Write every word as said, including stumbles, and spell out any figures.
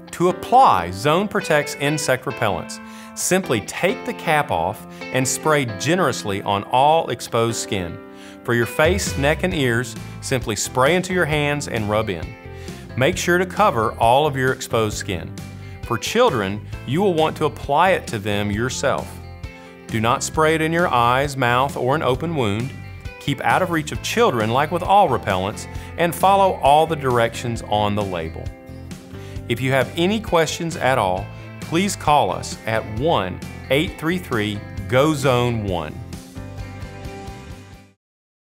To apply Zone Protect's insect repellents, simply take the cap off and spray generously on all exposed skin. For your face, neck, and ears, simply spray into your hands and rub in. Make sure to cover all of your exposed skin. For children, you will want to apply it to them yourself. Do not spray it in your eyes, mouth, or an open wound. Keep out of reach of children like with all repellents, and follow all the directions on the label. If you have any questions at all, please call us at one eight three three, G O zone one.